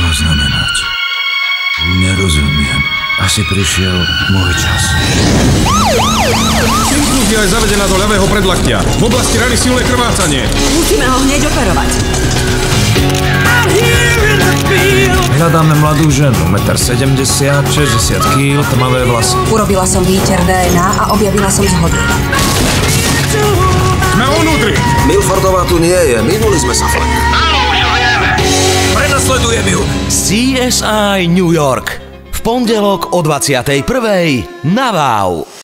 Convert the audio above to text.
má znamenať? Nerozumiem. Asi prišiel môj čas. Infúzia je zavedená do ľavého predlaktia. V oblasti rany silné krvácanie. Musíme ho hneď operovať. Hľadáme mladú ženu, 1,70 m, 60 kg, tmavé vlasy. Urobila som výter DNA a objavila som zhodu. Sme onútri! Milfordová tu nie je, minuli sme sa fakt. Prenasledujem ju. CSI New York. V pondelok o 21:00 na Wow.